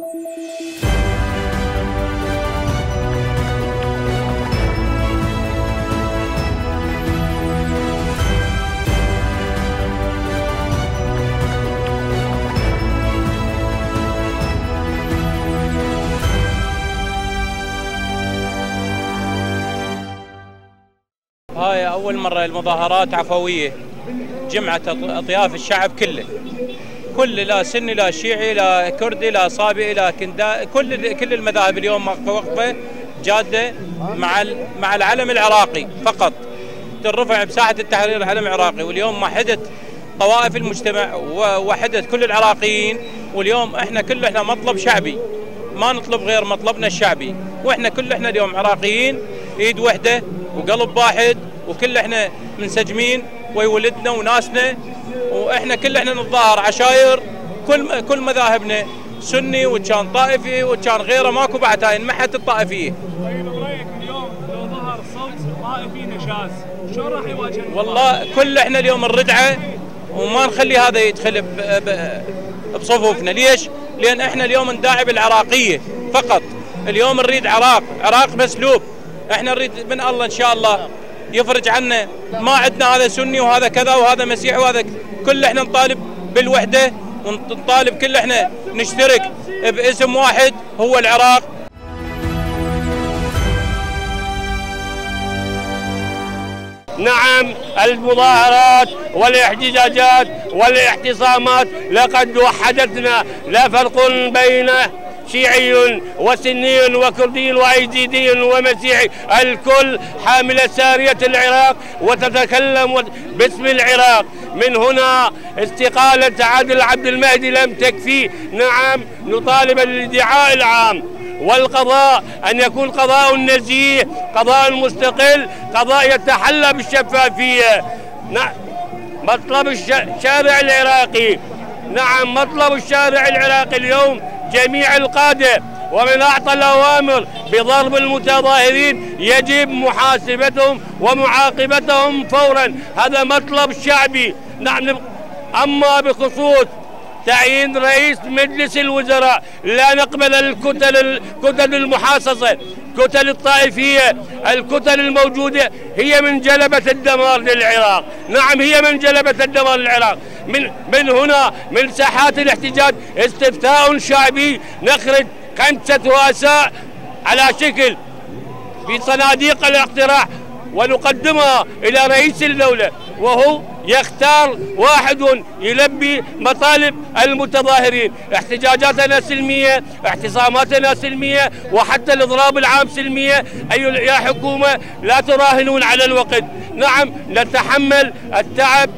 هاي أول مرة المظاهرات عفوية، جمعت أطياف الشعب كله، كل لا سني لا شيعي لا كردي لا صابئي لا كندا، كل المذاهب اليوم وقفة جادة مع العلم العراقي فقط. ترفع بساحة التحرير العلم العراقي، واليوم وحدت طوائف المجتمع ووحدت كل العراقيين، واليوم احنا مطلب شعبي، ما نطلب غير مطلبنا الشعبي، واحنا اليوم عراقيين ايد وحده وقلب واحد، وكل احنا منسجمين ويا ولدنا وناسنا، واحنا نتظاهر عشاير كل مذاهبنا، سني وكان طائفي وكان غيره، ماكو بعد هاي انمحت الطائفيه. طيب برايك اليوم لو ظهر صوت طائفي نشاز شلون راح يواجه؟ والله احنا اليوم الردعه وما نخلي هذا يدخل بصفوفنا. ليش؟ لان احنا اليوم نداعب العراقيه فقط، اليوم نريد عراق مسلوب، احنا نريد من الله ان شاء الله يفرج عنا، ما عندنا هذا سني وهذا كذا وهذا مسيحي وهذا احنا نطالب بالوحده، ونطالب احنا نشترك باسم واحد هو العراق. نعم، المظاهرات والاحتجاجات والاعتصامات لقد وحدتنا، لا فرق بين شيعي وسني وكردي وايزيدي ومسيحي، الكل حامل سارية العراق وتتكلم باسم العراق. من هنا استقالة عادل عبد المهدي لم تكفي، نعم نطالب الادعاء العام والقضاء أن يكون قضاء نزيه، قضاء مستقل، قضاء يتحلى بالشفافية. مطلب الشارع العراقي، نعم مطلب الشارع العراقي اليوم جميع القادة ومن أعطى الأوامر بضرب المتظاهرين يجب محاسبتهم ومعاقبتهم فورا، هذا مطلب شعبي. نحن أما بخصوص تعيين رئيس مجلس الوزراء لا نقبل الكتل المحاصصة، الكتل الطائفية، الكتل الموجودة هي من جلبة الدمار للعراق، نعم هي من جلبة الدمار للعراق. من هنا من ساحات الاحتجاج استفتاء شعبي، نخرج 5 رؤساء على شكل في صناديق الاقتراع ونقدمها إلى رئيس الدولة، وهو يختار واحد يلبي مطالب المتظاهرين. احتجاجاتنا سلمية، اعتصاماتنا سلمية، وحتى الإضراب العام سلمية. يا حكومة لا تراهنون على الوقت، نعم نتحمل التعب،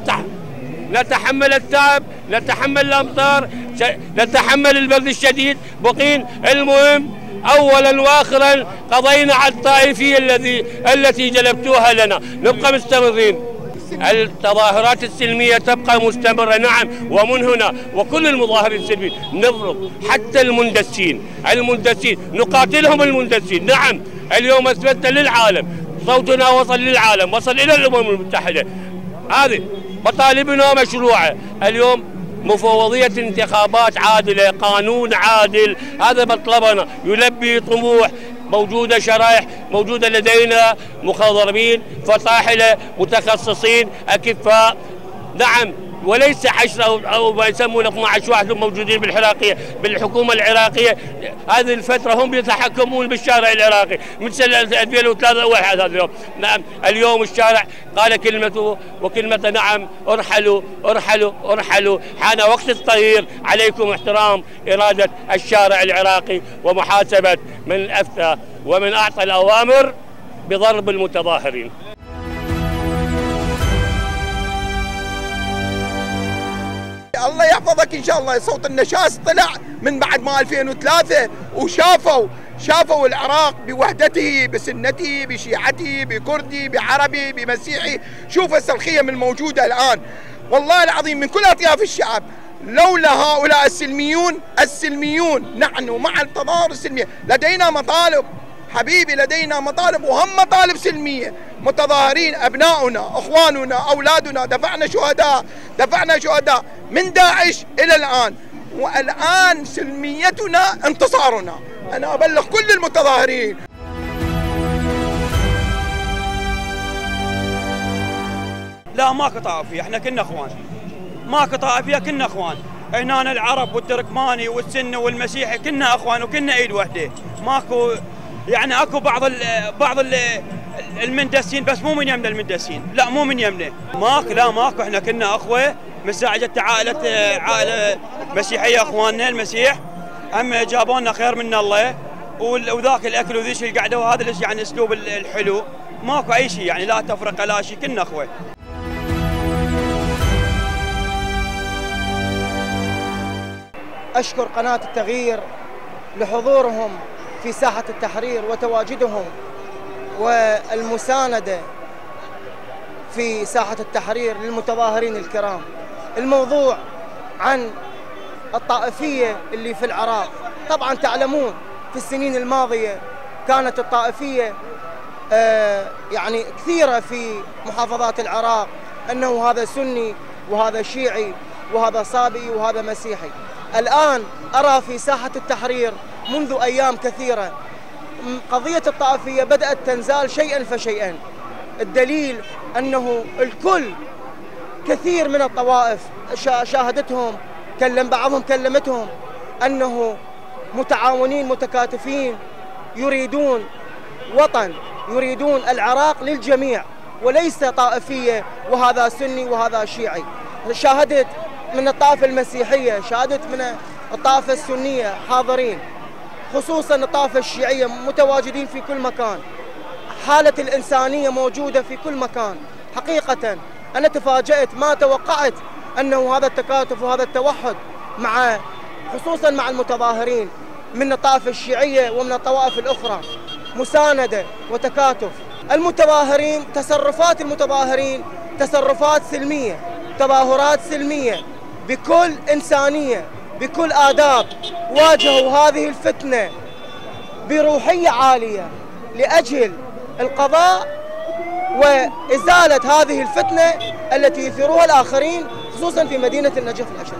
نتحمل الأمطار، نتحمل البرد الشديد، بقين المهم أولا وآخرا قضينا على الطائفية التي جلبتوها لنا، نبقى مستمرين. التظاهرات السلمية تبقى مستمرة، نعم، ومن هنا وكل المظاهرين السلميين نضرب حتى المندسين نقاتلهم المندسين. نعم اليوم أثبتنا للعالم، صوتنا وصل للعالم، وصل إلى الأمم المتحدة، هذه مطالبنا مشروعة. اليوم مفوضية انتخابات عادلة، قانون عادل، هذا مطلبنا، يلبي طموح. موجودة شرائح، موجودة لدينا مخضرمين، فطاحلة، متخصصين، أكفاء، نعم، وليس 10 أو ما يسمون 12 واحد موجودين بالحكومة العراقية. هذه الفترة هم يتحكمون بالشارع العراقي من سنة 2003 واحد هذا اليوم. نعم اليوم الشارع قال كلمته وكلمة، نعم ارحلوا ارحلوا ارحلوا، حان وقت التغيير. عليكم احترام إرادة الشارع العراقي ومحاسبة من أفتى ومن أعطى الأوامر بضرب المتظاهرين. الله يحفظك ان شاء الله. صوت النشاز طلع من بعد ما 2003 وشافوا العراق بوحدته، بسنته، بشيعته، بكردي، بعربي، بمسيحي. شوف هسه الخيم الموجوده الان، والله العظيم من كل اطياف الشعب. لولا هؤلاء السلميون نحن مع التظاهر السلميه. لدينا مطالب حبيبي، لدينا مطالب وهم مطالب سلميه. متظاهرين ابناؤنا، اخواننا، اولادنا، دفعنا شهداء من داعش الى الان، والآن سلميتنا انتصارنا. أنا أبلغ كل المتظاهرين. لا ماكو طائفية، احنا كنا اخوان، ماكو طائفية، كنا اخوان. هنا العرب والتركماني والسني والمسيحي كنا اخوان وكنا ايد وحده. ماكو يعني اكو بعض المندسين، بس مو من يمنا المندسين، لا مو من يمنا. ماكو احنا كنا اخوه. من ساعة جت عائلة مسيحية اخواننا المسيح، هم جابوا لنا خير من الله، وذاك الاكل وذيش القعده، وهذا يعني اسلوب الحلو. ماكو اي شيء يعني، لا تفرقه لا شيء، كنا اخوه. أشكر قناة التغيير لحضورهم في ساحة التحرير وتواجدهم والمساندة في ساحة التحرير للمتظاهرين الكرام. الموضوع عن الطائفية اللي في العراق. طبعا تعلمون في السنين الماضية كانت الطائفية يعني كثيرة في محافظات العراق، أنه هذا سني وهذا شيعي وهذا صابئي وهذا مسيحي. الآن أرى في ساحة التحرير منذ أيام كثيرة قضية الطائفية بدأت تنزال شيئا فشيئا. الدليل أنه الكل، كثير من الطوائف شاهدتهم، بعضهم كلمتهم أنه متعاونين متكاتفين، يريدون وطن، يريدون العراق للجميع وليس طائفية وهذا سني وهذا شيعي. شاهدت من الطائفة المسيحية، شاهدت من الطائفة السنية حاضرين، خصوصا الطائفة الشيعية متواجدين في كل مكان. حالة الإنسانية موجودة في كل مكان. حقيقة أنا تفاجأت، ما توقعت أنه هذا التكاتف وهذا التوحد خصوصا مع المتظاهرين من الطائفة الشيعية ومن الطوائف الأخرى، مساندة وتكاتف. تصرفات المتظاهرين تصرفات سلمية، تظاهرات سلمية بكل إنسانية، بكل آداب. واجهوا هذه الفتنة بروحية عالية لأجل القضاء وإزالة هذه الفتنة التي يثيرها الآخرين، خصوصا في مدينة النجف الأشرف.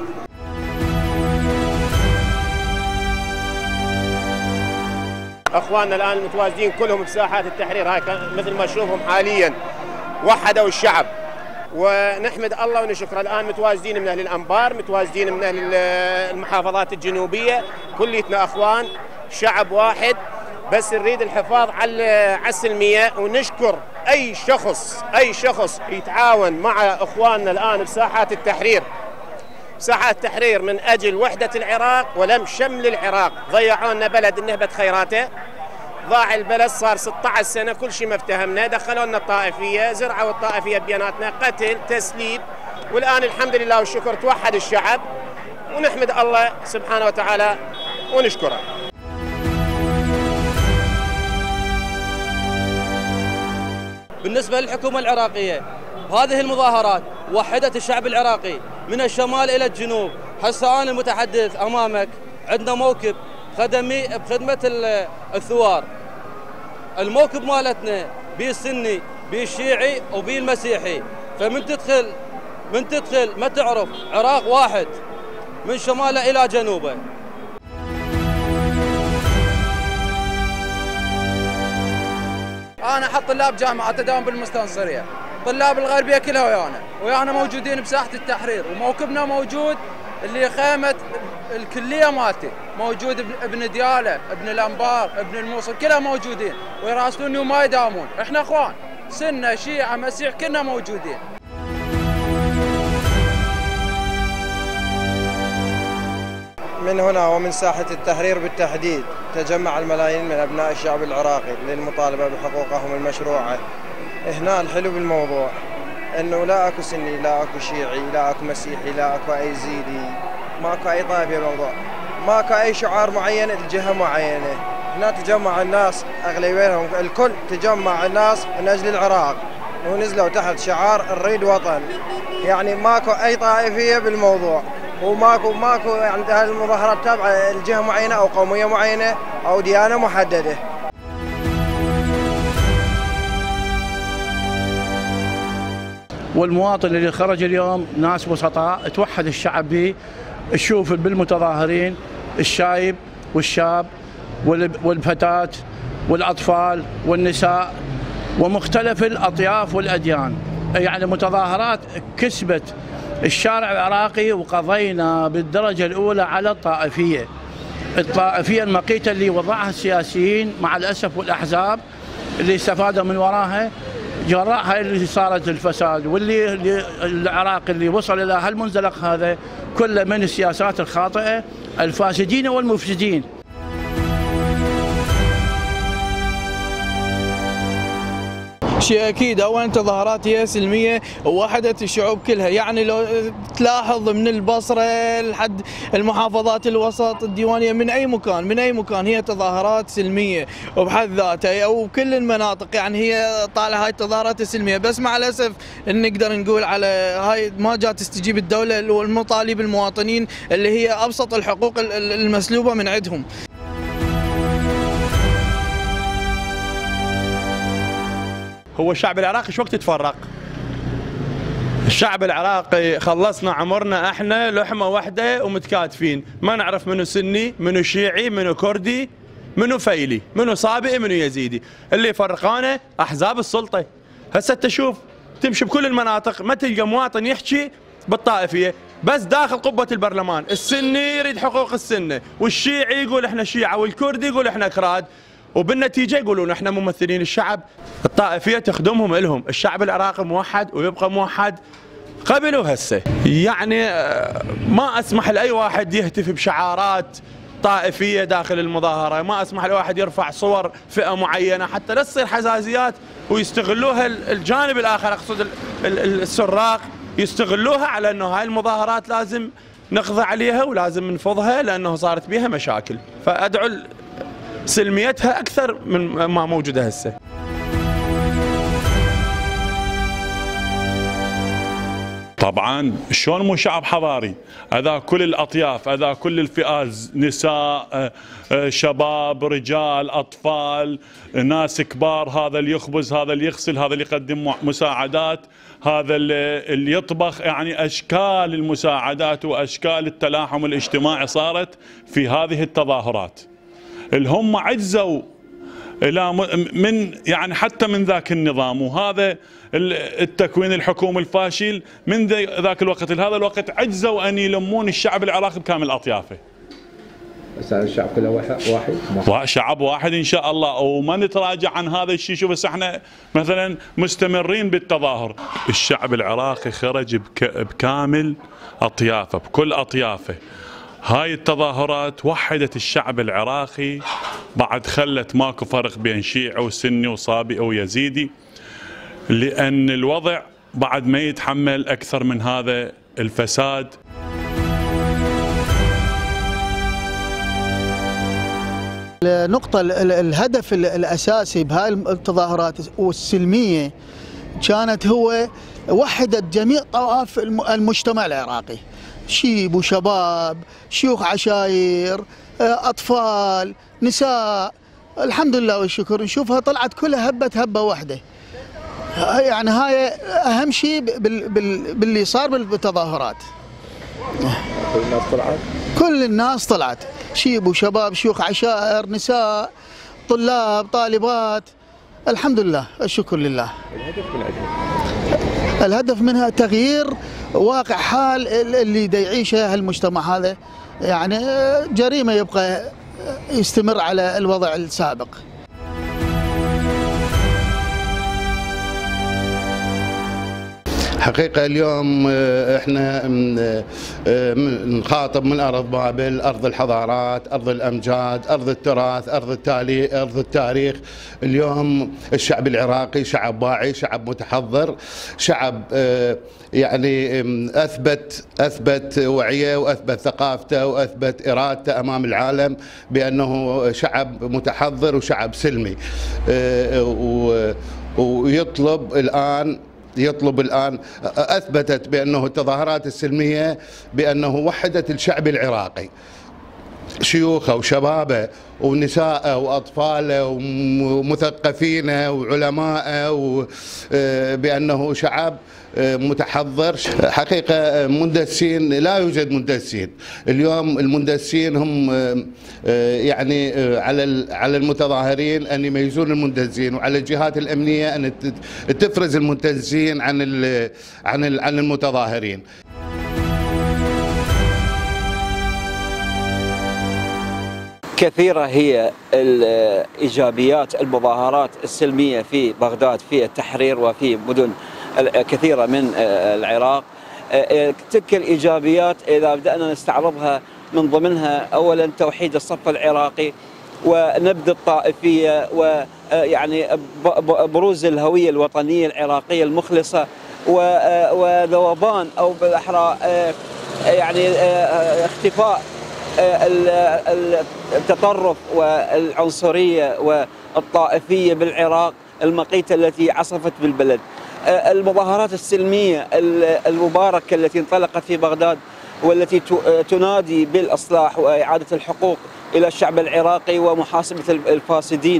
اخواننا الان متواجدين كلهم بساحات التحرير، هاي مثل ما نشوفهم حاليا وحدوا الشعب، ونحمد الله ونشكره. الان متواجدين من اهل الانبار، متواجدين من اهل المحافظات الجنوبيه، كليتنا اخوان، شعب واحد، بس نريد الحفاظ على السلميه. ونشكر اي شخص يتعاون مع اخواننا الان بساحات التحرير، ساحات التحرير من اجل وحده العراق ولم شمل العراق. ضيعوا لنا بلد نهبت خيراته، ضاع البلد، صار 16 سنه كل شيء ما افتهمنا، دخلوا لنا الطائفيه، زرعوا الطائفيه بيناتنا، قتل، تسليب، والان الحمد لله والشكر توحد الشعب، ونحمد الله سبحانه وتعالى ونشكره. بالنسبة للحكومة العراقية، هذه المظاهرات وحدت الشعب العراقي من الشمال إلى الجنوب. هسه أنا المتحدث أمامك، عندنا موكب خدمي بخدمة الثوار. الموكب مالتنا بيه السني، بيه الشيعي، وبيه المسيحي. فمن تدخل ما تعرف عراق واحد من شماله إلى جنوبه. أنا أحط طلاب جامعة أداوم بالمستنصرية، طلاب الغربية كلها ويانا موجودين بساحة التحرير، وموكبنا موجود اللي خيمة الكلية مالتي، موجود ابن ديالة، ابن الأنبار، ابن الموصل، كلها موجودين ويراسلوني وما يداومون. احنا اخوان، سنة، شيعة، مسيح، كلنا موجودين. من هنا ومن ساحة التحرير بالتحديد تجمع الملايين من أبناء الشعب العراقي للمطالبة بحقوقهم المشروعة. هنا الحلو بالموضوع أنه لا أكو سني، لا أكو شيعي، لا أكو مسيحي، لا أكو أي زيدي، ماكو أي طائفة بالموضوع، ماكو أي شعار معين لجهة معينة. هنا تجمع الناس أغلبيتهم، الكل تجمع الناس من أجل العراق ونزلوا تحت شعار نريد وطن. يعني ماكو أي طائفية بالموضوع، وماكو يعني هذه المظاهرات تابعة لجهة معينة أو قومية معينة أو ديانة محددة. والمواطن اللي خرج اليوم ناس بسطاء توحد الشعب به، تشوف بالمتظاهرين الشايب والشاب والفتاة والأطفال والنساء ومختلف الأطياف والأديان. يعني متظاهرات كسبت الشارع العراقي، وقضينا بالدرجة الأولى على الطائفية المقيتة اللي وضعها السياسيين مع الأسف والأحزاب اللي استفادوا من وراها جراء هاي اللي صارت الفساد، واللي العراق اللي وصل إلى هالمنزلق هذا كله من السياسات الخاطئة الفاسدين والمفسدين. شيء اكيد اولا تظاهرات هي سلميه ووحدت الشعوب كلها، يعني لو تلاحظ من البصره لحد المحافظات الوسط الديوانيه من اي مكان هي تظاهرات سلميه وبحد ذاتها، او كل المناطق يعني هي طالعه هاي التظاهرات السلميه. بس مع الاسف نقدر نقول على هاي ما جات تستجيب الدوله والمطالب المواطنين اللي هي ابسط الحقوق المسلوبه من عندهم. هو الشعب العراقي شو وقت تفرق؟ الشعب العراقي خلصنا عمرنا احنا لحمه واحده ومتكاتفين، ما نعرف منو سني، منو شيعي، منو كردي، منو فيلي، منو صابئي، منو يزيدي، اللي فرقانه احزاب السلطه. هسه تشوف تمشي بكل المناطق ما تلقى مواطن يحكي بالطائفيه، بس داخل قبه البرلمان السني يريد حقوق السنه، والشيعي يقول احنا شيعه، والكردي يقول احنا كراد، وبالنتيجه يقولون احنا ممثلين الشعب. الطائفيه تخدمهم الهم، الشعب العراقي موحد ويبقى موحد قبل وهسه. يعني ما اسمح لاي واحد يهتف بشعارات طائفيه داخل المظاهره، ما اسمح لواحد يرفع صور فئه معينه حتى لا تصير حساسيات ويستغلوها الجانب الاخر، اقصد السراق يستغلوها على انه هاي المظاهرات لازم نقضي عليها ولازم نفضها لانه صارت بها مشاكل. فادعو سلميتها اكثر من ما موجوده هسه. طبعا شلون مو شعب حضاري؟ اذا كل الاطياف، اذا كل الفئات، نساء، شباب، رجال، اطفال، ناس كبار، هذا اللي يخبز، هذا اللي يغسل، هذا اللي يقدم مساعدات، هذا اللي يطبخ، يعني اشكال المساعدات واشكال التلاحم الاجتماعي صارت في هذه التظاهرات. الهم عجزوا الى من يعني حتى من ذاك النظام وهذا التكوين الحكومي الفاشل من ذاك الوقت لهذا الوقت عجزوا ان يلمون الشعب العراقي بكامل اطيافه. بس الشعب كله واحد، شعب واحد ان شاء الله، وما نتراجع عن هذا الشيء. شوف بس احنا مثلا مستمرين بالتظاهر، الشعب العراقي خرج بكامل اطيافه، بكل اطيافه. هاي التظاهرات وحدت الشعب العراقي، بعد خلت ماكو فرق بين شيعي وسني وصابئي ويزيدي، لأن الوضع بعد ما يتحمل أكثر من هذا الفساد. النقطة الهدف الأساسي بهاي التظاهرات والسلمية كانت هو وحدة جميع طوائف المجتمع العراقي، شيب وشباب، شيوخ عشاير، أطفال، نساء. الحمد لله والشكر نشوفها طلعت كلها هبة واحدة. يعني هاي أهم شيء باللي صار بالتظاهرات. كل الناس طلعت؟ كل الناس طلعت، شيب وشباب، شيوخ عشائر، نساء، طلاب، طالبات. الحمد لله الشكر لله. الهدف منها تغيير واقع حال اللي دا يعيشه هالمجتمع هذا، يعني جريمة يبقى يستمر على الوضع السابق. حقيقة اليوم احنا نخاطب من أرض بابل، أرض الحضارات، أرض الأمجاد، أرض التراث، أرض التاريخ. اليوم الشعب العراقي شعب واعي، شعب متحضر، شعب يعني أثبت وعيه وأثبت ثقافته وأثبت إرادته أمام العالم بأنه شعب متحضر وشعب سلمي، يطلب الآن أثبتت بأنه التظاهرات السلمية بأنه وحدت الشعب العراقي. شيوخه وشبابه ونساءه واطفاله ومثقفينه وعلمائه بانه شعب متحضر. حقيقه مندسين لا يوجد مندسين اليوم، المندسين هم يعني على المتظاهرين ان يميزون المندسين، وعلى الجهات الامنيه ان تفرز المندسين عن المتظاهرين. كثيرة هي الإيجابيات المظاهرات السلمية في بغداد، في التحرير وفي مدن كثيرة من العراق. تلك الإيجابيات إذا بدأنا نستعرضها من ضمنها أولا توحيد الصف العراقي ونبذ الطائفية ويعني بروز الهوية الوطنية العراقية المخلصة وذوبان أو بالأحرى يعني اختفاء التطرف والعنصرية والطائفية بالعراق المقيتة التي عصفت بالبلد. المظاهرات السلمية المباركة التي انطلقت في بغداد والتي تنادي بالإصلاح وإعادة الحقوق إلى الشعب العراقي ومحاسبة الفاسدين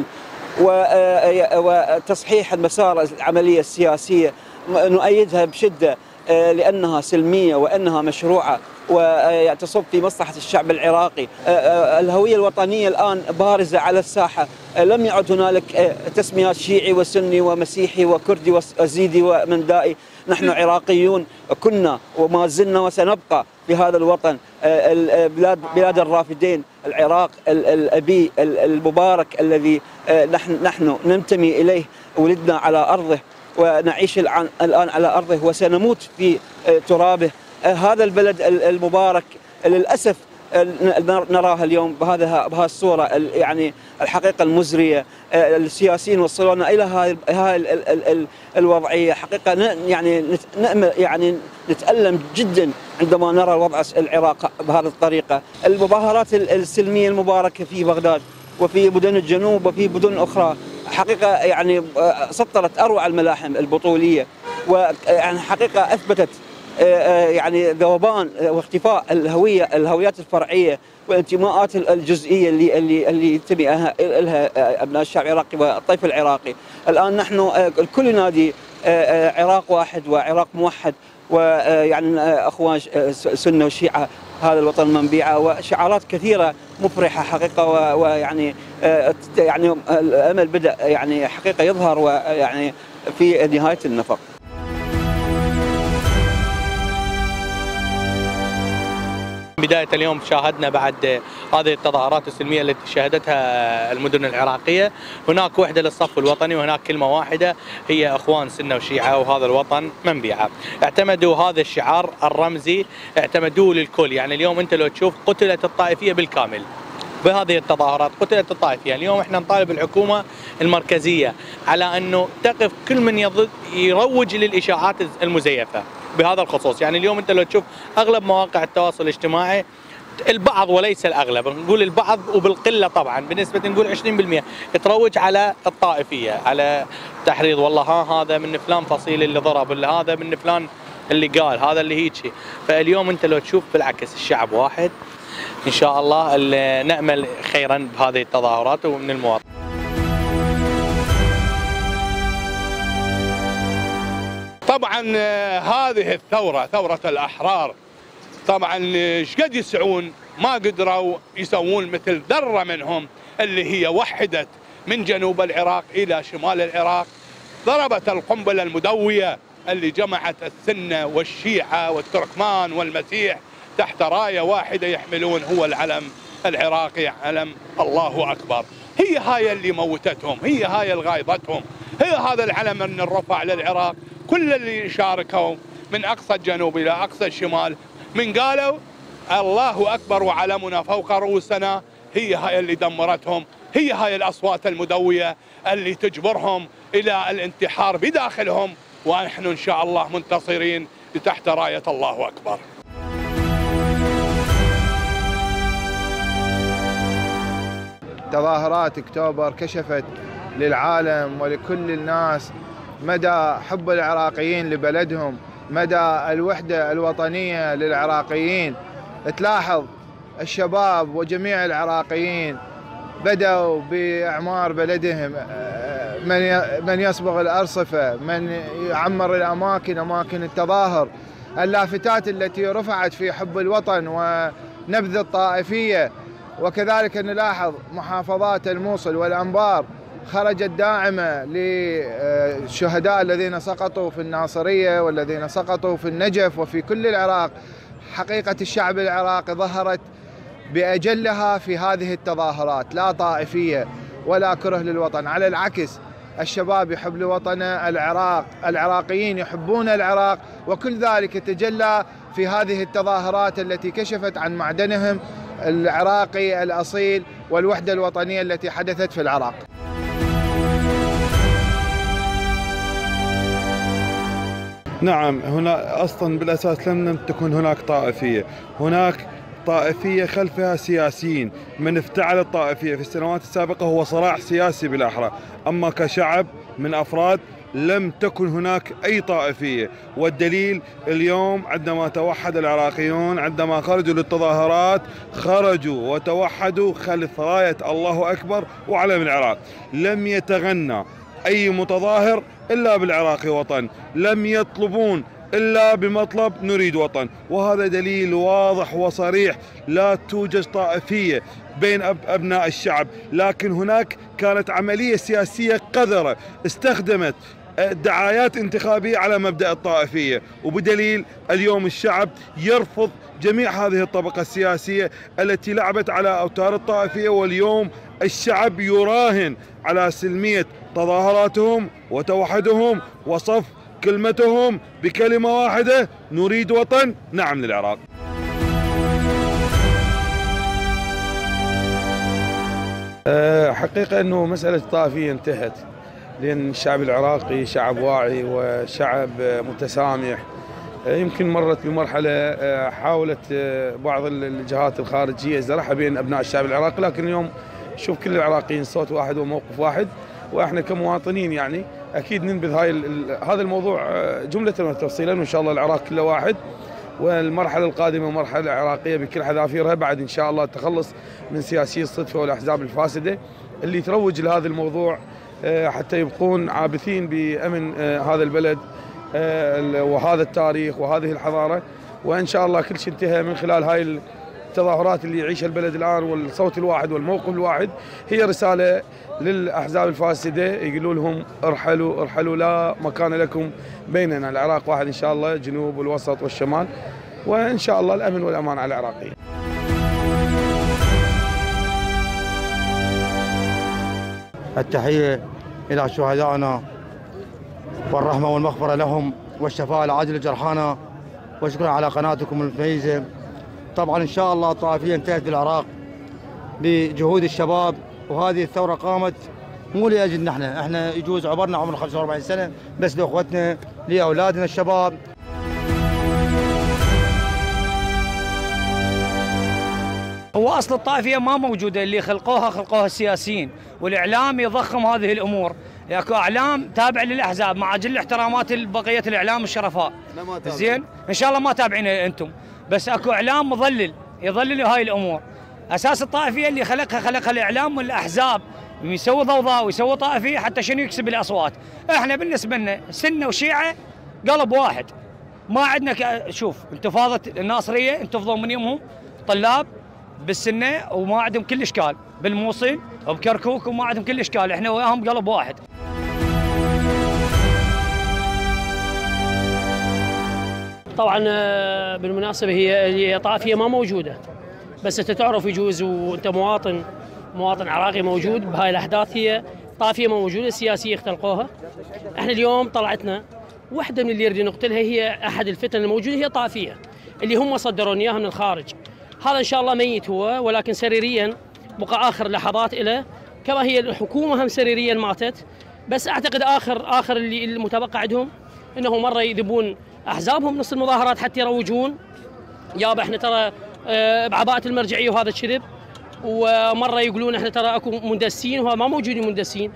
وتصحيح المسار العملية السياسية نؤيدها بشدة لأنها سلمية وأنها مشروعة وتصب في مصلحة الشعب العراقي. الهوية الوطنية الآن بارزة على الساحة، لم يعد هنالك تسميات شيعي وسني ومسيحي وكردي وزيدي ومندائي. نحن عراقيون كنا وما زلنا وسنبقى بهذا الوطن، بلاد الرافدين، العراق الأبي المبارك الذي نحن ننتمي إليه، ولدنا على أرضه ونعيش الآن على أرضه وسنموت في ترابه. هذا البلد المبارك للأسف نراها اليوم بهذه الصورة يعني الحقيقة المزرية. السياسيين وصلونا إلى هذه الوضعية. حقيقة يعني نتألم جدا عندما نرى وضع العراق بهذه الطريقة. المظاهرات السلمية المباركة في بغداد وفي مدن الجنوب وفي مدن أخرى حقيقة يعني سطرت أروع الملاحم البطولية، ويعني حقيقة أثبتت يعني ذوبان واختفاء الهويات الفرعية والانتماءات الجزئية اللي ينتمي لها أبناء الشعب العراقي والطيف العراقي. الآن نحن الكل ينادي عراق واحد وعراق موحد، ويعني أخوان سنة وشيعة هذا الوطن منبيعة، وشعارات كثيرة مفرحة حقيقة. ويعني يعني الأمل بدأ يعني حقيقة يظهر ويعني في نهاية النفق. بداية اليوم شاهدنا بعد هذه التظاهرات السلمية التي شهدتها المدن العراقية هناك وحدة للصف الوطني، وهناك كلمة واحدة هي أخوان سنة وشيعة وهذا الوطن منبيعة. اعتمدوا هذا الشعار الرمزي، اعتمدوه للكل. يعني اليوم أنت لو تشوف قتلت الطائفية بالكامل بهذه التظاهرات، قتلت الطائفية. اليوم احنا نطالب الحكومة المركزية على أنه تقف كل من يروج للإشاعات المزيفة بهذا الخصوص. يعني اليوم انت لو تشوف اغلب مواقع التواصل الاجتماعي، البعض وليس الاغلب، نقول البعض وبالقله طبعا بنسبه نقول 20% يتروج على الطائفيه، على تحريض، والله هذا من فلان فصيل اللي ضرب، هذا من فلان اللي قال، هذا اللي هيك. فاليوم انت لو تشوف بالعكس الشعب واحد ان شاء الله، نامل خيرا بهذه التظاهرات ومن المواطن. طبعا هذه الثورة ثورة الأحرار طبعا شقد يسعون ما قدروا يسوون مثل ذرة منهم اللي هي وحدت من جنوب العراق إلى شمال العراق، ضربت القنبلة المدوية اللي جمعت السنة والشيعة والتركمان والمسيح تحت راية واحدة يحملون هو العلم العراقي، علم الله أكبر. هي هاي اللي موتتهم، هي هاي اللي غايضتهم، هي هذا العلم اللي رفع للعراق. كل اللي شاركوا من أقصى الجنوب إلى أقصى الشمال من قالوا الله أكبر وعلمنا فوق رؤوسنا، هي هاي اللي دمرتهم، هي هاي الأصوات المدوية اللي تجبرهم إلى الانتحار بداخلهم، ونحن إن شاء الله منتصرين تحت راية الله أكبر. تظاهرات أكتوبر كشفت للعالم ولكل الناس مدى حب العراقيين لبلدهم، مدى الوحدة الوطنية للعراقيين. تلاحظ الشباب وجميع العراقيين بدأوا بإعمار بلدهم، من يصبغ الأرصفة، من يعمر الأماكن، أماكن التظاهر. اللافتات التي رفعت في حب الوطن ونبذ الطائفية، وكذلك نلاحظ محافظات الموصل والأنبار خرجت داعمة للشهداء الذين سقطوا في الناصرية والذين سقطوا في النجف وفي كل العراق. حقيقة الشعب العراقي ظهرت بأجلها في هذه التظاهرات، لا طائفية ولا كره للوطن، على العكس الشباب يحب لوطنه، العراقيين يحبون العراق، وكل ذلك يتجلى في هذه التظاهرات التي كشفت عن معدنهم العراقي الأصيل والوحدة الوطنية التي حدثت في العراق. نعم، هنا أصلا بالأساس لم تكن هناك طائفية، هناك طائفية خلفها سياسيين. من افتعل الطائفية في السنوات السابقة هو صراع سياسي بالأحرى، أما كشعب من أفراد لم تكن هناك أي طائفية. والدليل اليوم عندما توحد العراقيون، عندما خرجوا للتظاهرات خرجوا وتوحدوا خلف راية الله أكبر وعلم العراق. لم يتغنى أي متظاهر إلا بالعراقي وطن، لم يطلبون إلا بمطلب نريد وطن. وهذا دليل واضح وصريح، لا توجد طائفية بين أبناء الشعب، لكن هناك كانت عملية سياسية قذرة استخدمت دعايات انتخابية على مبدأ الطائفية. وبدليل اليوم الشعب يرفض جميع هذه الطبقة السياسية التي لعبت على أوتار الطائفية، واليوم الشعب يراهن على سلمية تظاهراتهم وتوحدهم وصف كلمتهم بكلمة واحدة: نريد وطن، نعم للعراق. حقيقة أنه مسألة الطائفية انتهت، لأن الشعب العراقي شعب واعي وشعب متسامح. يمكن مرت بمرحلة حاولت بعض الجهات الخارجية زرعها بين أبناء الشعب العراقي، لكن اليوم شوف كل العراقيين صوت واحد وموقف واحد، واحنا كمواطنين يعني اكيد ننبذ هذا الموضوع جملة وتفصيلا، وان شاء الله العراق كله واحد. والمرحلة القادمة مرحلة عراقية بكل حذافيرها، بعد ان شاء الله التخلص من سياسي الصدفة والاحزاب الفاسدة اللي تروج لهذا الموضوع حتى يبقون عابثين بأمن هذا البلد وهذا التاريخ وهذه الحضارة. وان شاء الله كل شيء انتهى من خلال هاي التظاهرات اللي يعيشها البلد الآن، والصوت الواحد والموقف الواحد. هي رسالة للأحزاب الفاسدة يقولوا لهم ارحلوا ارحلوا، لا مكان لكم بيننا، العراق واحد إن شاء الله، الجنوب والوسط والشمال، وإن شاء الله الأمن والأمان على العراقيين. التحية إلى شهدائنا والرحمة والمغفرة لهم والشفاء العاجل لجرحانا، وشكرا على قناتكم المتميزة. طبعا ان شاء الله الطائفيه انتهت بالعراق بجهود الشباب، وهذه الثوره قامت مو لاجلنا احنا يجوز عمرنا عمر 45 سنه، بس لاخوتنا لاولادنا الشباب. هو اصل الطائفيه ما موجوده، اللي خلقوها السياسيين، والاعلام يضخم هذه الامور. اكو اعلام تابع للاحزاب، مع جل احترامات بقيه الاعلام الشرفاء. زين ان شاء الله ما تابعين انتم، بس اكو اعلام مضلل يضلل هاي الامور. اساس الطائفيه اللي خلقها الاعلام والاحزاب، يسوي ضوضاء ويسوي طائفيه حتى شنو يكسب الاصوات. احنا بالنسبه لنا سنه وشيعه قلب واحد، ما عندنا شوف انتفاضه الناصريه انتفضوا من يومهم طلاب بالسنه وما عندهم كل اشكال، بالموصل وبكركوك وما عندهم كل اشكال، احنا وياهم قلب واحد. طبعا بالمناسبة هي طائفية ما موجودة، بس انت تعرف يجوز وانت مواطن عراقي موجود بهاي الاحداث. هي طائفية ما موجودة، السياسية اختلقوها. احنا اليوم طلعتنا واحدة من اللي يريد نقتلها، هي احد الفتن الموجودة هي طائفية اللي هم صدرون اياها من الخارج. هذا ان شاء الله ميت هو، ولكن سريريا بقى اخر لحظات له، كما هي الحكومة هم سريريا ماتت. بس اعتقد اخر اللي المتبقى عندهم انه مرة يذبون احزابهم نص المظاهرات حتى يروجون يابا احنا ترى بعباءة المرجعيه وهذا الكذب، ومره يقولون احنا ترى اكو مندسين وهذا ما موجودين مندسين.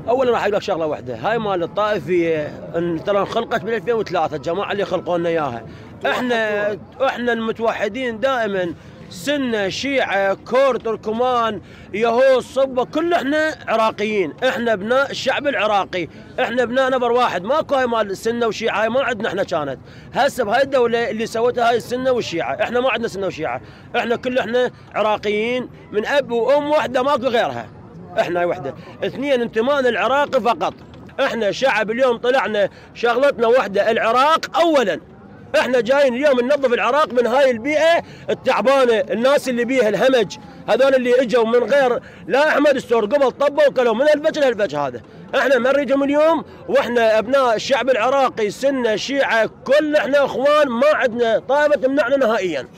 اولا راح اقول لك شغله واحده، هاي مال الطائفيه ترى انخلقت بال 2003 الجماعه اللي خلقوا لنا اياها. احنا المتوحدين دائما سنه شيعه كرد تركمان يهود صبه كل احنا عراقيين، احنا ابناء الشعب العراقي، احنا ابناء نبر واحد، ماكو هاي مال سنه وشيعه، هاي ما عندنا احنا كانت. هسه بهاي الدوله اللي سوتها هاي السنه والشيعه، احنا ما عندنا سنه وشيعه، احنا كل احنا عراقيين من اب وام واحده ماكو غيرها. احنا وحده، اثنين انتمائنا العراقي فقط. احنا شعب اليوم طلعنا شغلتنا واحده، العراق اولا. احنا جايين اليوم ننظف العراق من هاي البيئه التعبانه، الناس اللي بيها الهمج، هذول اللي اجوا من غير لا احمد السور قبل طبوا وكلوا من الفج للفج. هذا احنا ما نريدهم اليوم، واحنا ابناء الشعب العراقي سنه شيعه كل احنا اخوان، ما عندنا طائفه تمنعنا نهائيا.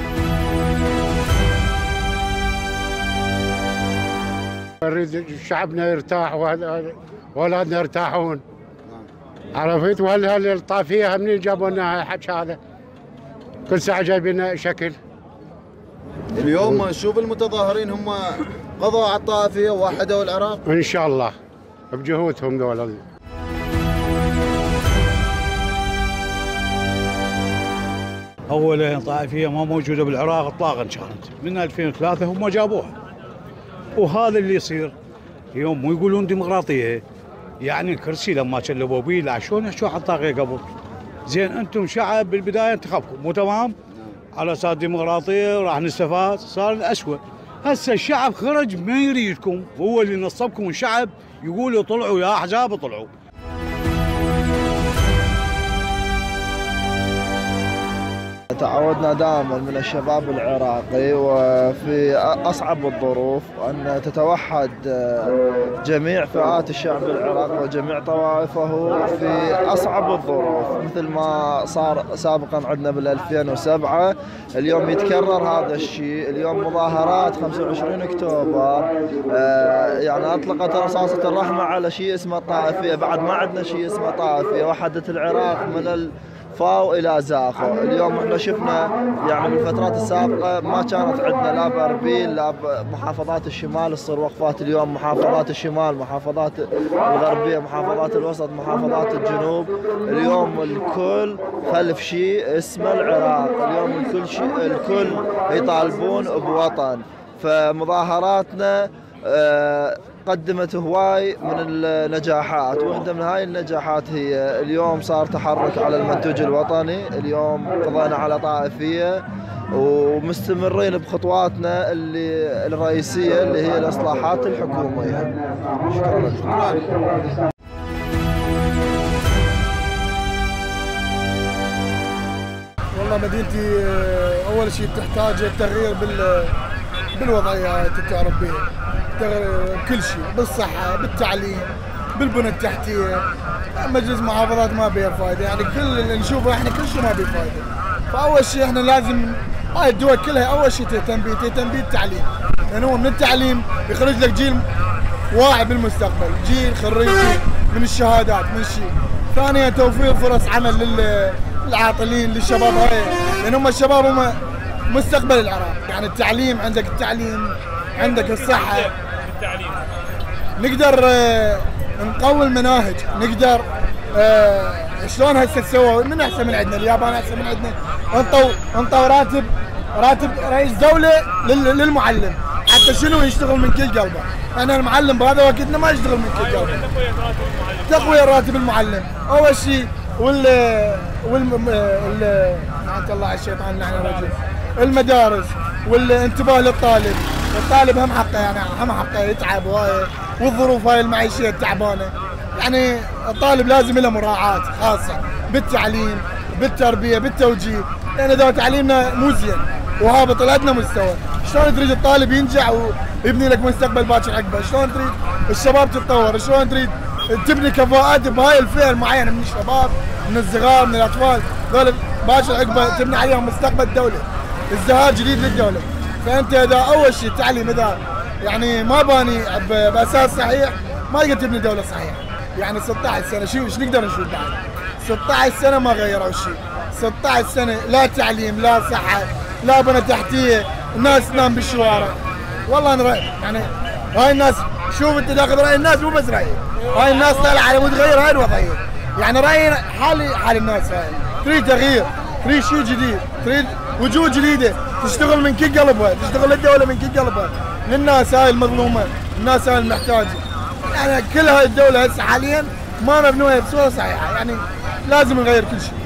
نريد شعبنا يرتاح واولادنا يرتاحون. عرفت؟ وهالطائفيه منين جابوا لنا الحكي هذا؟ كل ساعه جايبين شكل. اليوم نشوف المتظاهرين هم قضوا على الطائفيه ووحدوا العراق ان شاء الله بجهودهم دول. اولا طائفيه ما موجوده بالعراق اطلاقا، كانت من 2003 هم جابوها. وهذا اللي يصير اليوم مو يقولون ديمقراطيه، يعني الكرسي لما شلبوا بيه لا شلون يحشوا على الطاقيه قبل. زين انتم شعب بالبدايه انتخبكم مو تمام؟ على اساس ديمقراطيه وراح نستفاد، صار الاسوء. هسه الشعب خرج ما يريدكم، هو اللي نصبكم الشعب، يقولوا طلعوا يا احزاب طلعوا. تعودنا دائما من الشباب العراقي وفي أصعب الظروف أن تتوحد جميع فئات الشعب العراقي وجميع طوائفه في أصعب الظروف، مثل ما صار سابقا عندنا بال 2007. اليوم يتكرر هذا الشيء. اليوم مظاهرات 25 أكتوبر يعني أطلقت رصاصة الرحمة على شيء اسمه طائفية. بعد ما عندنا شيء اسمه طائفية. وحدت العراق من فاو الى زاخو. اليوم احنا شفنا يعني بالفترات السابقه ما كانت عندنا لا باربيل لا بمحافظات الشمال تصير وقفات. اليوم محافظات الشمال، محافظات الغربيه، محافظات الوسط، محافظات الجنوب، اليوم الكل خلف شيء اسمه العراق. اليوم الكل يطالبون بوطن. فمظاهراتنا قدمت هواي من النجاحات. واحدة من هاي النجاحات هي اليوم صار تحرك على المنتوج الوطني. اليوم قضينا على طائفية ومستمرين بخطواتنا الرئيسية اللي هي الإصلاحات الحكومية. شكرا. والله مدينتي أول شيء تحتاج التغيير بالوضعية تعرف بها كل شيء، بالصحة، بالتعليم، بالبنى التحتية. مجلس محافظات ما بيه فايدة، يعني كل اللي نشوفه احنا كل شيء ما بيه فايدة. فأول شيء احنا لازم هاي الدول كلها أول شيء تهتم بيه التعليم، لأنه هو من التعليم يخرج لك جيل واعي بالمستقبل، جيل خريجي من الشهادات من شيء. ثانيا توفير فرص عمل للعاطلين للشباب هاي، لأن هم الشباب هم مستقبل العراق. يعني التعليم، عندك التعليم، عندك الصحة، نقدر نقوي المناهج، نقدر شلون هسه تسووا من احسن من عندنا، اليابان احسن من عندنا. انطوا راتب رئيس دولة للمعلم، حتى شنو يشتغل من كل قلبه. انا المعلم بهذا وقتنا ما يشتغل من كل قلبه. تقوية راتب المعلم اول شيء، لعنة الله على الشيطان لعن الرجل. المدارس والانتباه للطالب. الطالب هم حقه، يعني هم حقه يتعب والظروف هاي المعيشيه التعبانه. يعني الطالب لازم له مراعاه خاصه بالتعليم، بالتربيه، بالتوجيه. لان اذا تعليمنا مو زين وهابط لادنى مستوى، شلون تريد الطالب ينجح ويبني لك مستقبل باكر عقبه؟ شلون تريد الشباب تتطور؟ شلون تريد تبني كفاءات بهاي الفئه المعينه من الشباب، من الصغار، من الاطفال، ذول باكر عقبه تبني عليهم مستقبل الدوله، ازدهار جديد للدوله. فانت اذا اول شيء التعليم اذا يعني ما باني باساس صحيح ما تقدر تبني دوله صحيحه. يعني 16 سنه شو ايش نقدر نشوف بعد؟ 16 سنه ما غيروا شيء. 16 سنه لا تعليم، لا صحه، لا بنى تحتيه، الناس تنام بالشوارع. والله انا يعني هاي الناس شوف انت تاخذ راي الناس مو بس رايي، هاي الناس طالعه على مود غير هاي الوضعيه، يعني رايي حال الناس هاي تريد تغيير، تريد شيء جديد، تريد وجوه جديده تشتغل من كل قلبها، تشتغل الدوله من كل قلبها للناس هاي المظلومه، الناس هاي المحتاجه. يعني كل هاي الدوله هسه حاليا ما مبنويه بصوره صحيحه، يعني لازم نغير كل شيء.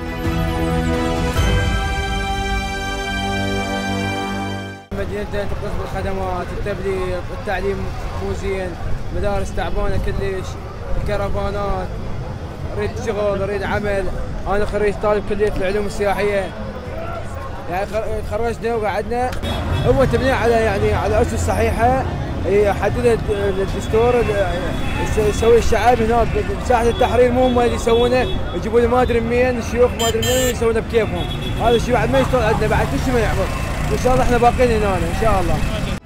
مدينتنا تقص بالخدمات، التبليغ، التعليم مو زين، مدارس تعبانه كلش، الكرفانات، اريد شغل، اريد عمل، انا خريج طالب كليه العلوم السياحيه. يعني خرجنا وقعدنا هو تبني على على اسس صحيحه يحددها الدستور، يسوي الشعب هناك بساحه التحرير، مو هم اللي يسوونه، يجيبوا لي ما ادري منين الشيوخ ما ادري منين يسوونه بكيفهم. هذا الشيء بعد ما يشتغل عندنا، بعد كل شيء ما يعبر. وان شاء الله احنا باقيين هنا ان شاء الله.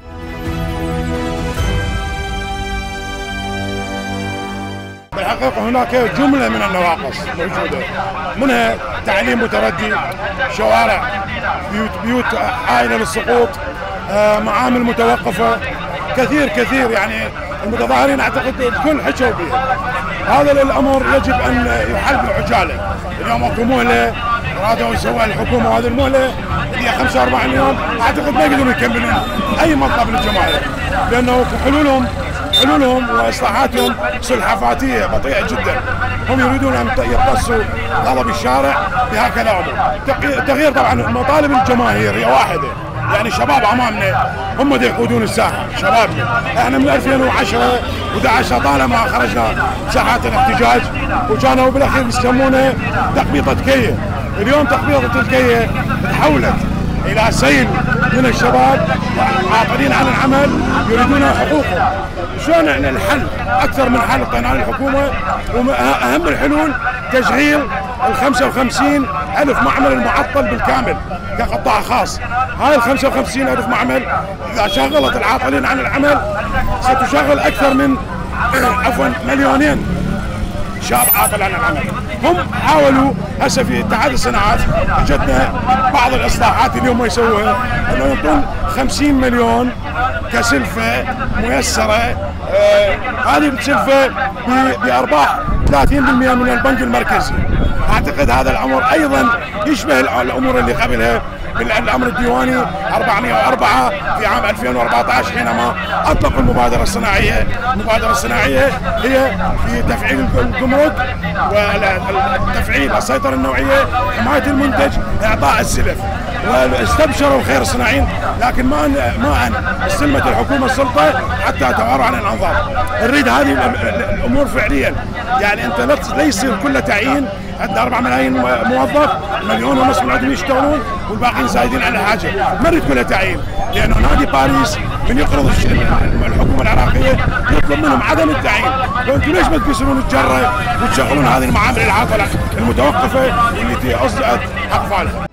بالحقيقه هناك جمله من النواقص موجوده، منها تعليم متردي، شوارع بيوت عائله للسقوط، معامل متوقفه، كثير يعني المتظاهرين اعتقد الكل حكوا به. هذا الامر يجب ان يحل بعجاله. اليوم اكو مهله رادوا يسوى الحكومه، هذه المهله اللي 45 يوم اعتقد ما يقدرون يكملون اي مطلب للجماهير، لانه حلولهم واصلاحاتهم سلحفاتيه بطيئه جدا. هم يريدون ان يقتصوا غضب الشارع بهكذا امور. تغيير طبعا مطالب الجماهير هي واحده، يعني شباب امامنا هم اللي يقودون الساحه، شبابنا. احنا من 2010 و11 طالما خرجنا ساحات الاحتجاج، وكانوا بالاخير يسمونه تقبيضه كيه. اليوم تقبيضه الكيه تحولت الى سيل من الشباب عاطلين عن العمل يريدون حقوقهم. شلون احنا الحل؟ اكثر من حل اعطيناه للحكومه، واهم الحلول تشغيل ال 55,000 معمل المعطل بالكامل كقطاع خاص. هاي ال 55,000 معمل اذا شغلت العاطلين عن العمل ستشغل اكثر من مليونين شاب عاطل عن العمل. هم حاولوا هسه في اتحاد الصناعات وجدنا بعض الاصلاحات اللي هم يسووها، انه يعطون 50 مليون كسلفه ميسره. هذه السلفه بارباح 30% من البنك المركزي. اعتقد هذا الامر ايضا يشبه الامور اللي قبلها بالامر الديواني 404 في عام 2014 حينما اطلقوا المبادره الصناعيه. المبادره الصناعيه هي في تفعيل الجمرك وتفعيل السيطره النوعيه، حمايه المنتج، اعطاء السلف، واستبشروا الخير الصناعيين. لكن ما استلمت الحكومه السلطه حتى تواروا عن الانظار. نريد هذه الامور فعليا، يعني انت لا يصير كله تعيين. عندنا 4 ملايين موظف، 1.5 مليون من عندهم يشتغلون والباقيين زايدين على الحاجه. ما نريد كله تعيين، لانه نادي باريس من يقرض الحكومه العراقيه يطلب منهم عدم التعيين. فانتم ليش ما تكسرون الجره وتشغلون هذه المعامل العاطله المتوقفه والتي اصدعت اقفالها؟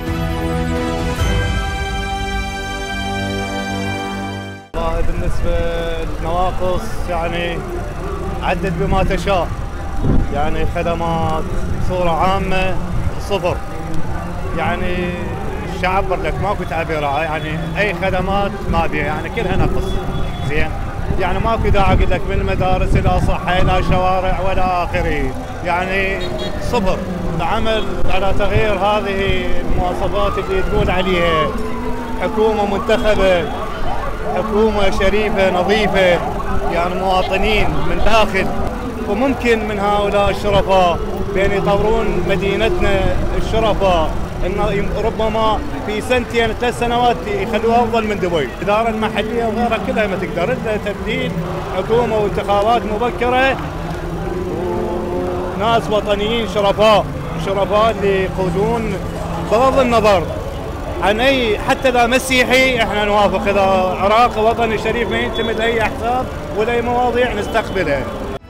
بالنسبه للنواقص يعني عدد بما تشاء، يعني خدمات بصوره عامه صفر، يعني الشعب لك ماكو تعبير، يعني اي خدمات ما بيها، يعني كلها نقص. زين، يعني ماكو داعي اقول لك من المدارس الى صحه الى شوارع ولا اخره، يعني صفر. العمل على تغيير هذه المواصفات اللي تقول عليها حكومه منتخبه، حكومه شريفه نظيفه، يعني مواطنين من داخل، وممكن من هؤلاء الشرفاء بأن يطورون مدينتنا الشرفاء، إن ربما في 2 3 سنوات يخلوها أفضل من دبي. الإدارة المحلية وغيرها كلها ما تقدر إلا تبديل حكومة وانتخابات مبكرة وناس وطنيين شرفاء اللي يقودون بغض النظر عن أي، حتى إذا مسيحي إحنا نوافق، إذا عراقي وطني شريف ما ينتمي لأي أحزاب ولا أي مواضيع نستقبلها.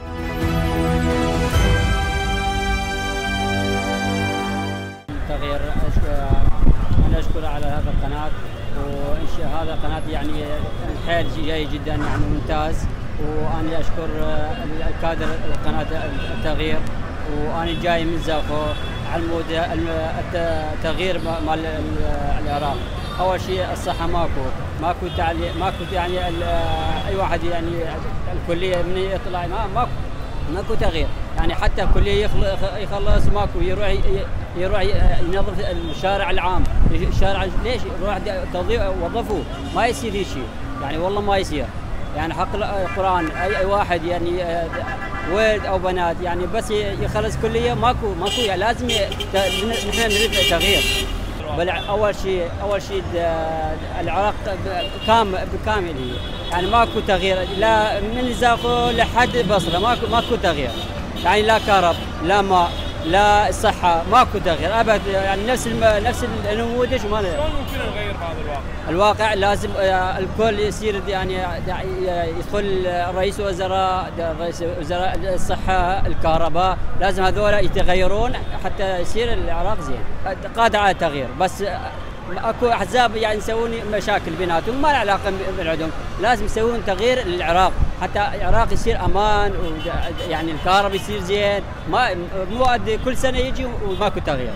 تغيير انا اشكر على هذا القناه، وانشاء هذا القناه يعني حيل جيد جدا، يعني ممتاز. وانا اشكر الكادر قناه التغيير، وانا جاي من زافو على مود التغيير مال العراق. اول شيء الصحه ماكو تعليم، ماكو يعني اي واحد يعني الكليه من يطلع ماكو تغيير، يعني حتى الكليه يخلص ماكو، يروح ينظف الشارع العام، الشارع ليش يروح وظفوه؟ ما يصير شيء، يعني والله ما يصير، يعني حق القرآن اي واحد يعني ولد او بنات يعني بس يخلص كليه ماكو يعني لازم نحن نريد تغيير. بل اول شيء العراق بكامله يعني ماكو تغيير، لا من زاقو لحد بصره ماكو تغيير، يعني لا كهرب لا ماء لا صحه، ماكو تغيير ابد، يعني نفس النموذج. وما شلون ممكن نغير هذا الواقع؟ لازم الكل يصير يعني يدخل رئيس وزراء الصحه الكهرباء، لازم هذول يتغيرون حتى يصير العراق زين قادر على التغيير. بس اكو احزاب يعني يسوون مشاكل بيناتهم ما له علاقه بالعدم، لازم يسوون تغيير للعراق حتى العراق يصير امان يعني الكهرباء يصير زين، مو كل سنه يجي وماكو تغيير.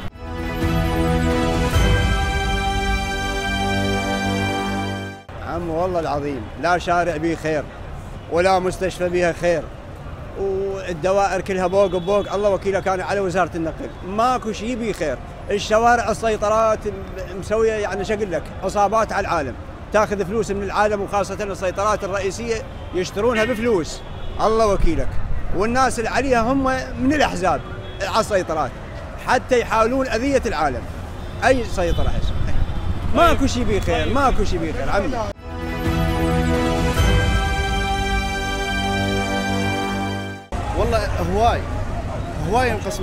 عم والله العظيم لا شارع به خير ولا مستشفى بها خير، والدوائر كلها بوق بوق، الله وكيله كان على وزاره النقل ماكو شيء به خير. الشوارع السيطرات مسويه يعني شو اقول لك عصابات على العالم، تاخذ فلوس من العالم وخاصه السيطرات الرئيسيه يشترونها بفلوس، الله وكيلك. والناس اللي عليها هم من الاحزاب على السيطرات حتى يحاولون اذيه العالم. اي سيطره هسه ماكو شيء به خير، ماكو شيء به خير عمي. والله هواي ينقص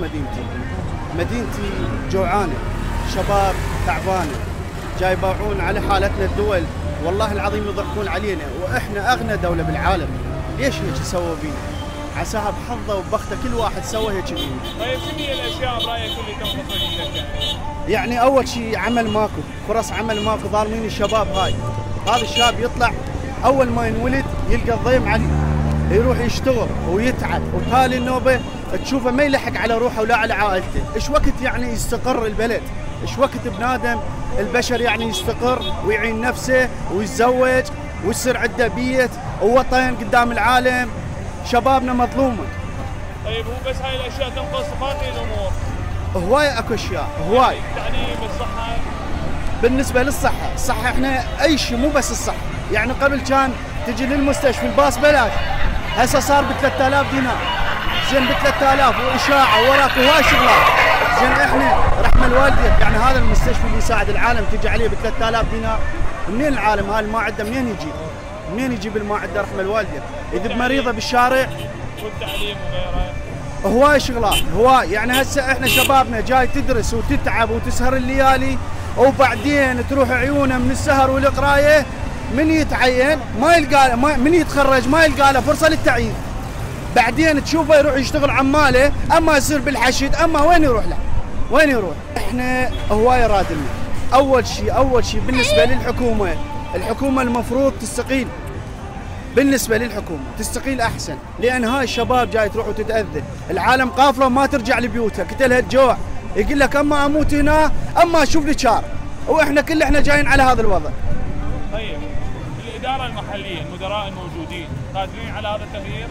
مدينتي جوعانه، شباب تعبانه جاي يباعون على حالتنا الدول، والله العظيم يضحكون علينا، واحنا اغنى دوله بالعالم، ليش هيك سووا بينا؟ عساها بحظه وبخته كل واحد سوى هيك بينا. طيب شنو هي الاشياء برايك اللي تنقص مدينتك يعني اول شيء عمل ماكو، فرص عمل ماكو، ظالمين الشباب هذا الشاب يطلع اول ما ينولد يلقى الضيم عليه، يروح يشتغل ويتعب، وتالي النوبه تشوفه ما يلحق على روحه ولا على عائلته. ايش وقت يعني يستقر البلد؟ ايش وقت بنادم البشر يعني يستقر ويعين نفسه ويتزوج ويصير عنده بيت ووطن قدام العالم؟ شبابنا مظلومه. طيب مو بس هاي الاشياء تنقص، باقي الامور هواي اكو اشياء هواي. التعليم، الصحه. بالنسبه للصحه، الصحه احنا اي شيء مو بس الصحه، يعني قبل كان تجي للمستشفى الباص بلاش، هسه صار ب 3000 دينار، زين ب 3000 واشاعه وراك هواي شغلات، زين احنا رحم الوالدين، يعني هذا المستشفى اللي يساعد العالم تجي عليه ب 3000 دينار، منين العالم هاي الماء عنده منين يجيب الماء عنده رحم الوالدين؟ اذا بمريضه بالشارع والتعليم وغيره هواي شغلات هواي. يعني هسه احنا شبابنا جاي تدرس وتتعب وتسهر الليالي، وبعدين تروح عيونه من السهر والقرايه، من يتعين ما يلقى من يتخرج ما يلقى له فرصه للتعيين، بعدين تشوفه يروح يشتغل عماله، اما يصير بالحشد، اما وين يروح له؟ وين يروح؟ احنا هواي رادلنا. اول شيء بالنسبه للحكومه، الحكومه المفروض تستقيل، بالنسبه للحكومه تستقيل احسن، لان هاي الشباب جاي تروح وتتاذى، العالم قافله وما ترجع لبيوتها، قتلها الجوع، يقول لك اما اموت هنا اما اشوف لي شار، واحنا احنا جايين على هذا الوضع. طيب الاداره المحليه، المدراء الموجودين قادرين على هذا التغيير؟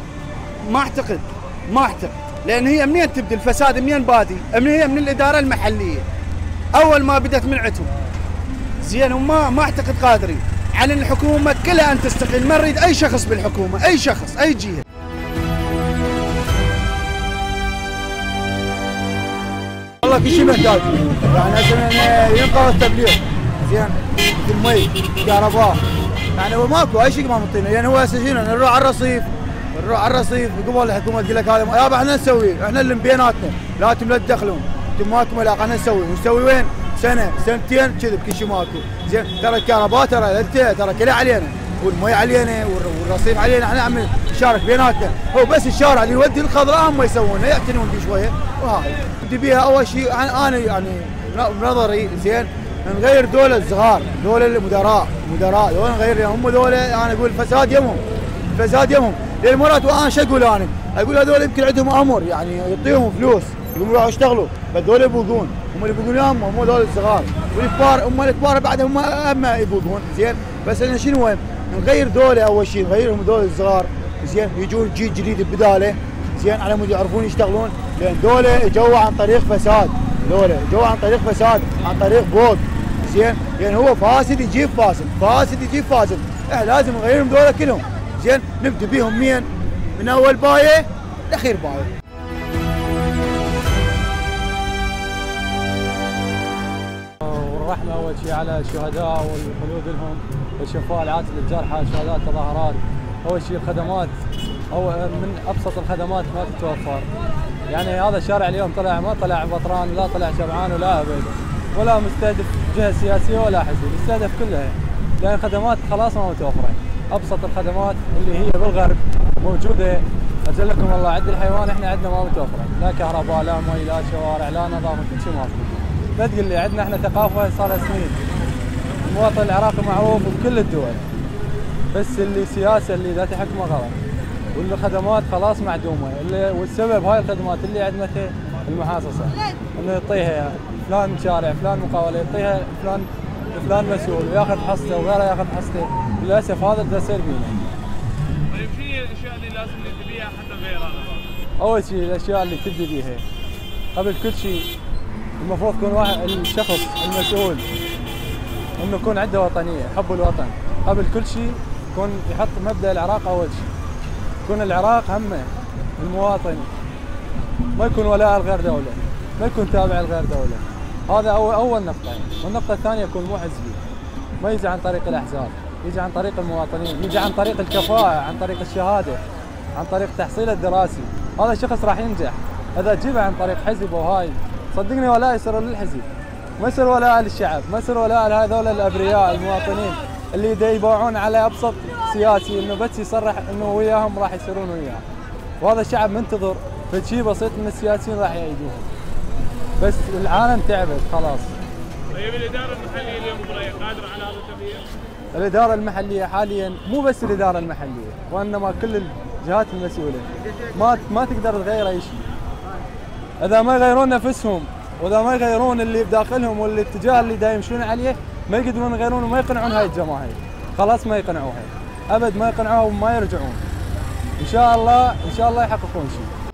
ما اعتقد، لان هي منين تبدي الفساد؟ منين بادي؟ هي من الاداره المحليه، اول ما بدت من عندهم زين، وما اعتقد قادرين على الحكومه كلها ان تستقيل، ما نريد اي شخص بالحكومه، اي شخص اي جهه. والله كل شيء محتاج، يعني هسه ينقذ التبليغ زين، المي، كهرباء، يعني ماكو اي شيء ما مطينا، يعني هو هسه شنو نروح على الرصيف قبل الحكومه تقول لك هذا يابا احنا نسوي، احنا اللي بيناتنا، لا تدخلون، انتم ماكو علاقه، احنا نسوي وين؟ سنه سنتين كذب كل شيء ماكو، زين ترى الكهرباء ترى كلها علينا، والمي علينا والرصيف علينا، احنا عم نشارك بيناتنا، هو بس الشارع اللي يودي الخضراء هم يسوونه، يعتنون به شويه، وهاي بدي بيها اول شيء انا يعني بنظري زين نغير دول الصغار، دول المدراء دول نغير، هم دول انا اقول فساد يمهم، للمرات وانا شو اقول انا؟ اقول هذول يمكن عندهم امر، يعني يعطيهم فلوس يقوموا يروحوا يشتغلوا، فهذول يبوظون، هم اللي يبوظون ياهم هم هذول الصغار، والكبار هم الكبار بعدهم هم يبوظون، زين، بس احنا شنو نغير ذولا اول شيء، نغيرهم ذول الصغار، زين، يجون جيل جديد بداله، زين، على مود يعرفون يشتغلون، لان ذولا اجوا عن طريق فساد، ذولا اجوا عن طريق فساد، عن طريق بوظ، زين، يعني هو فاسد يجيب فاسد، فاسد يجيب فاسد، احنا لازم نغيرهم ذولا كلهم، زين، نبدا بيهم من اول بايه لاخير بايه. والرحمه اول شيء على الشهداء والخلود لهم والشفاء العاجل للجرحى، شهداء التظاهرات. اول شيء الخدمات، من ابسط الخدمات ما تتوفر. يعني هذا الشارع اليوم طلع ما طلع بطران ولا طلع شبعان ولا ابد ولا مستهدف جهه سياسيه ولا حزب، مستهدف كلها، لان الخدمات خلاص ما متوفره. ابسط الخدمات اللي هي بالغرب موجوده، اجل لكم الله عد الحيوان احنا عندنا ما متوفره، لا كهرباء لا مي لا شوارع لا نظافه، كل شيء ماكو. لا تقول لي عندنا احنا ثقافه صار لها سنين. المواطن العراقي معروف بكل الدول، بس اللي سياسه اللي ذات حكمه غلط، والخدمات خلاص معدومه، والسبب هاي الخدمات اللي عدمتها المحاصصه، انه يعطيها فلان شارع فلان مقاوله، يعطيها فلان مسؤول وياخذ حصته وغيره ياخذ حصته، للاسف هذا اللي يصير بينا. طيب شو هي الاشياء اللي لازم نبدي بيها حتى غيرها؟ اول شيء الاشياء اللي تبدي بيها قبل كل شيء المفروض يكون الشخص المسؤول انه يكون عنده وطنيه، حب الوطن، قبل كل شيء يكون يحط مبدا العراق اول شيء، يكون العراق همه المواطن، ما يكون ولاء لغير دوله، ما يكون تابع لغير دوله، هذا اول نقطه. والنقطه الثانيه يكون مو حزبي، ما يجي عن طريق الاحزاب، يجي عن طريق المواطنين، يجي عن طريق الكفاءه، عن طريق الشهاده، عن طريق التحصيل الدراسي، هذا الشخص راح ينجح. اذا تجيبه عن طريق حزب وهاي صدقني ولاء يصير للحزب، ما يصير ولاء للشعب، ما يصير ولاء لهذول الابرياء المواطنين اللي يباعون على ابسط سياسي انه بس يصرح انه وياهم راح يصيرون وياه، وهذا الشعب منتظر فشي بسيط من السياسيين راح يأيدوهم. بس العالم تعبت خلاص. طيب الاداره المحليه اليوم قادره على هذا التغيير؟ الاداره المحليه حاليا مو بس الاداره المحليه، وانما كل الجهات المسؤوله ما تقدر تغير اي شيء. اذا ما يغيرون نفسهم واذا ما يغيرون اللي بداخلهم والاتجاه اللي دا يمشون عليه، ما يقدرون يغيرون وما يقنعون هاي الجماهير. خلاص ما يقنعوها ابد، ما يقنعوها وما يرجعون. ان شاء الله يحققون شيء.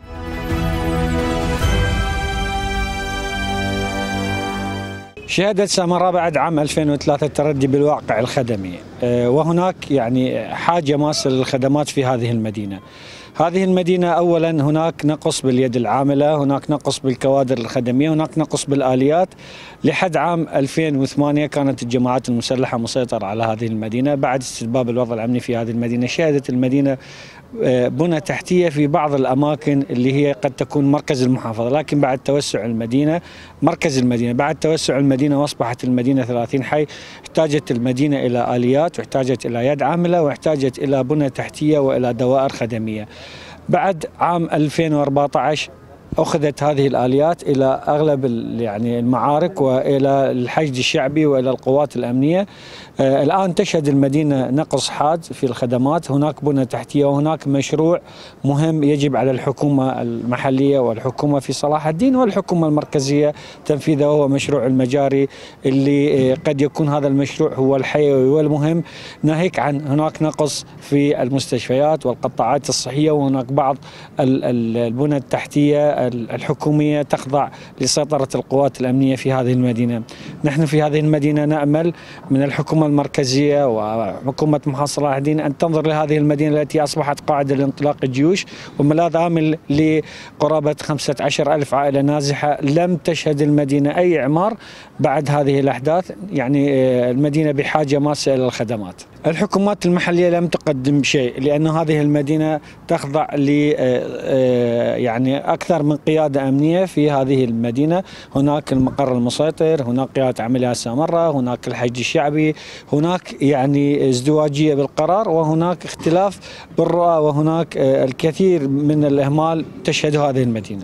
شهدت سامراء بعد عام 2003 التردي بالواقع الخدمي، وهناك يعني حاجة ماسة للخدمات في هذه المدينة. هذه المدينة أولا هناك نقص باليد العاملة، هناك نقص بالكوادر الخدمية، هناك نقص بالآليات. لحد عام 2008 كانت الجماعات المسلحة مسيطرة على هذه المدينة. بعد استتباب الوضع الأمني في هذه المدينة شهدت المدينة بنى تحتية في بعض الأماكن اللي هي قد تكون مركز المحافظة، لكن بعد توسع المدينة مركز المدينة، بعد توسع المدينة واصبحت المدينة 30 حي، احتاجت المدينة إلى آليات واحتاجت إلى يد عاملة واحتاجت إلى بنى تحتية وإلى دوائر خدمية. بعد عام 2014 أخذت هذه الآليات إلى أغلب يعني المعارك وإلى الحشد الشعبي وإلى القوات الأمنية. الآن تشهد المدينة نقص حاد في الخدمات، هناك بنى تحتية وهناك مشروع مهم يجب على الحكومة المحلية والحكومة في صلاح الدين والحكومة المركزية تنفيذه، وهو مشروع المجاري اللي قد يكون هذا المشروع هو الحيوي والمهم، ناهيك عن هناك نقص في المستشفيات والقطاعات الصحية، وهناك بعض البنى التحتية الحكومية تخضع لسيطرة القوات الأمنية في هذه المدينة. نحن في هذه المدينة نأمل من الحكومة المركزية وحكومة محافظة صلاح الدين أن تنظر لهذه المدينة التي أصبحت قاعدة لانطلاق الجيوش وملاذ آمن لقرابة 15,000 عائلة نازحة. لم تشهد المدينة أي إعمار بعد هذه الأحداث، يعني المدينة بحاجة ماسة إلى الخدمات. الحكومات المحلية لم تقدم شيء، لأن هذه المدينة تخضع ل يعني أكثر من قيادة أمنية في هذه المدينة. هناك المقر المسيطر، هناك قيادة عملية سامراء، هناك الحشد الشعبي، هناك يعني ازدواجية بالقرار، وهناك اختلاف بالرؤى، وهناك الكثير من الإهمال تشهده هذه المدينة.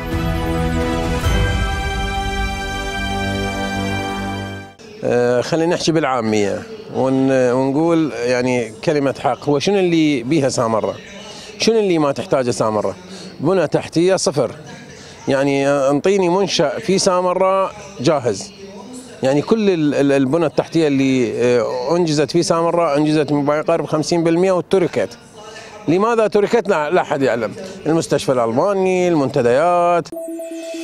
خلينا نحكي بالعامية ونقول يعني كلمة حق. هو شنو اللي بيها سامراء؟ شنو اللي ما تحتاجه سامراء؟ بنى تحتية صفر. يعني انطيني منشأ في سامراء جاهز، يعني كل البنى التحتية اللي أنجزت في سامراء أنجزت ما يقارب 50% وتركت. لماذا تركت؟ لا أحد يعلم. المستشفى الألماني، المنتديات.